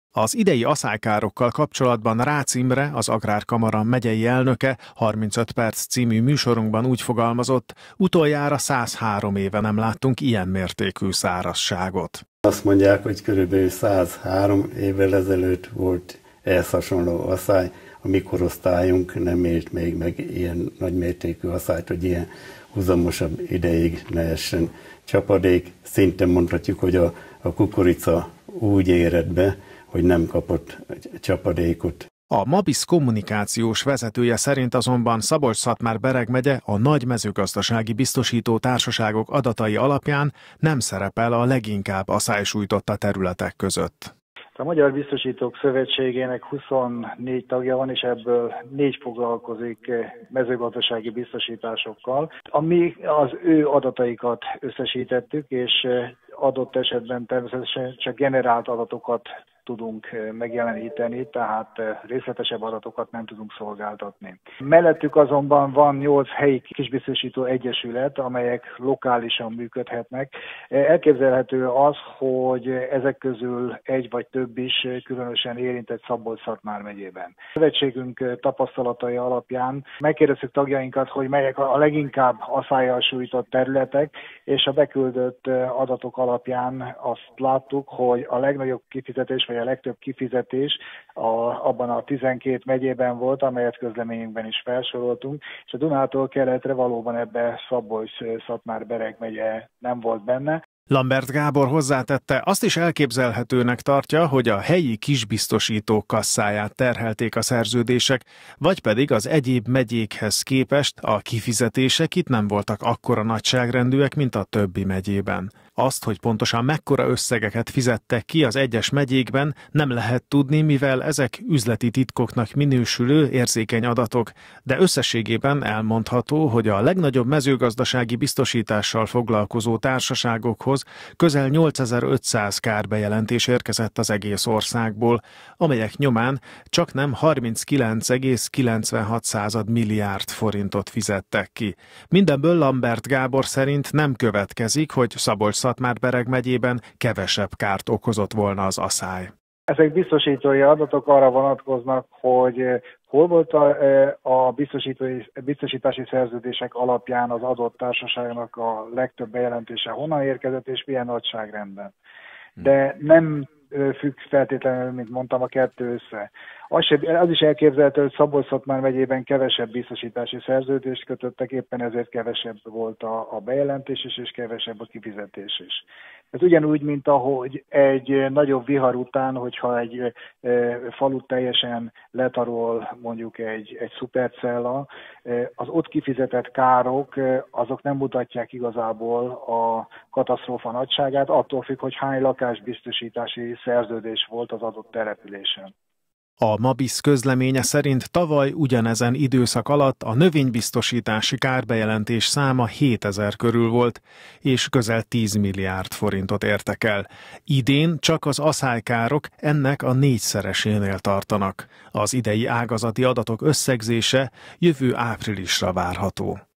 Az idei aszálykárokkal kapcsolatban Rácz Imre, az Agrárkamara megyei elnöke 35 perc című műsorunkban úgy fogalmazott, utoljára 103 éve nem láttunk ilyen mértékű szárazságot. Azt mondják, hogy körülbelül 103 évvel ezelőtt volt ehhez hasonló aszály. A mi korosztályunk nem élt még meg ilyen nagymértékű aszályt, hogy ilyen húzamosabb ideig ne essen csapadék. Szinte mondhatjuk, hogy a kukorica úgy érett be, hogy nem kapott csapadékot. A Mabisz kommunikációs vezetője szerint azonban Szabolcs-Szatmár-Bereg megye a nagy mezőgazdasági biztosító társaságok adatai alapján nem szerepel a leginkább aszálysújtotta területek között. A Magyar Biztosítók Szövetségének 24 tagja van, és ebből 4 foglalkozik mezőgazdasági biztosításokkal. Mi az ő adataikat összesítettük, és adott esetben természetesen csak generált adatokat tudunk megjeleníteni, tehát részletesebb adatokat nem tudunk szolgáltatni. Mellettük azonban van 8 helyi kisbiztosító egyesület, amelyek lokálisan működhetnek. Elképzelhető az, hogy ezek közül egy vagy több is különösen érintett Szabolcs-Szatmár megyében. A szövetségünk tapasztalatai alapján megkérdeztük tagjainkat, hogy melyek a leginkább aszállyal sújtott területek, és a beküldött adatok alapján azt láttuk, hogy a legnagyobb kifizetés vagy a legtöbb kifizetés abban a 12 megyében volt, amelyet közleményünkben is felsoroltunk, és a Dunától keletre valóban ebbe Szabolcs-Szatmár-Bereg megye nem volt benne. Lambert Gábor hozzátette, azt is elképzelhetőnek tartja, hogy a helyi kisbiztosítók kasszáját terhelték a szerződések, vagy pedig az egyéb megyékhez képest a kifizetések itt nem voltak akkora nagyságrendűek, mint a többi megyében. Azt, hogy pontosan mekkora összegeket fizettek ki az egyes megyékben, nem lehet tudni, mivel ezek üzleti titkoknak minősülő érzékeny adatok, de összességében elmondható, hogy a legnagyobb mezőgazdasági biztosítással foglalkozó társaságokhoz közel 8500 kárbejelentés érkezett az egész országból, amelyek nyomán csaknem 39,96 milliárd forintot fizettek ki. Mindenből Lambert Gábor szerint nem következik, hogy Szabolcs-Szatmár-Bereg megyében kevesebb kárt okozott volna az aszály. Ezek biztosítói adatok arra vonatkoznak, hogy hol volt a biztosítási szerződések alapján az adott társaságnak a legtöbb bejelentése honnan érkezett és milyen nagyságrendben. De nem függ feltétlenül, mint mondtam, a kettő össze. Az is elképzelhető, hogy Szabolcs-Szatmár megyében kevesebb biztosítási szerződést kötöttek, éppen ezért kevesebb volt a bejelentés is, és kevesebb a kifizetés is. Ez ugyanúgy, mint ahogy egy nagyobb vihar után, hogyha egy falut teljesen letarol mondjuk egy szupercella, az ott kifizetett károk, azok nem mutatják igazából a katasztrófa nagyságát, attól függ, hogy hány lakásbiztosítási szerződés volt az adott településen. A Mabisz közleménye szerint tavaly ugyanezen időszak alatt a növénybiztosítási kárbejelentés száma 7000 körül volt, és közel 10 milliárd forintot értek el. Idén csak az aszálykárok ennek a 4-szeresénél tartanak. Az idei ágazati adatok összegzése jövő áprilisra várható.